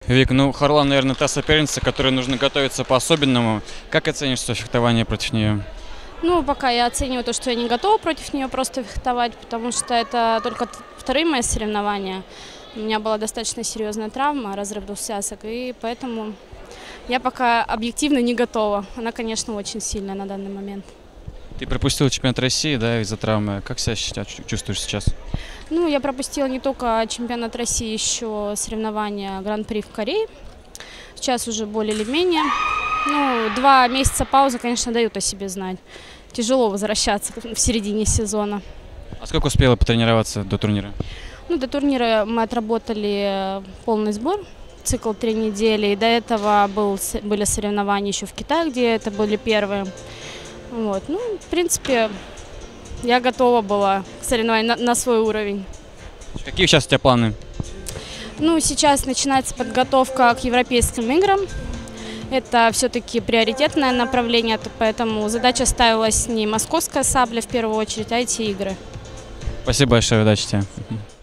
Вик, ну Харлан, наверное, та соперница, которой нужно готовиться по-особенному. Как оценишь свое фехтование против нее? Ну, пока я оцениваю то, что я не готова против нее просто фехтовать, потому что это только вторые мои соревнования. У меня была достаточно серьезная травма, разрыв двух связок, и поэтому я пока объективно не готова. Она, конечно, очень сильная на данный момент. Ты пропустил чемпионат России, да, из-за травмы. Как себя чувствуешь сейчас? Ну, я пропустила не только чемпионат России, еще соревнования Гран-при в Корее. Сейчас уже более или менее. Ну, 2 месяца паузы, конечно, дают о себе знать. Тяжело возвращаться в середине сезона. А сколько успела потренироваться до турнира? Ну, до турнира мы отработали полный сбор, цикл 3 недели. И до этого были соревнования еще в Китае, где это были первые. Вот. Ну, в принципе, я готова была к соревнованиям на свой уровень. Какие сейчас у тебя планы? Ну, сейчас начинается подготовка к Европейским играм. Это все-таки приоритетное направление, поэтому задача ставилась не московская сабля в первую очередь, а эти игры. Спасибо большое, удачи тебе.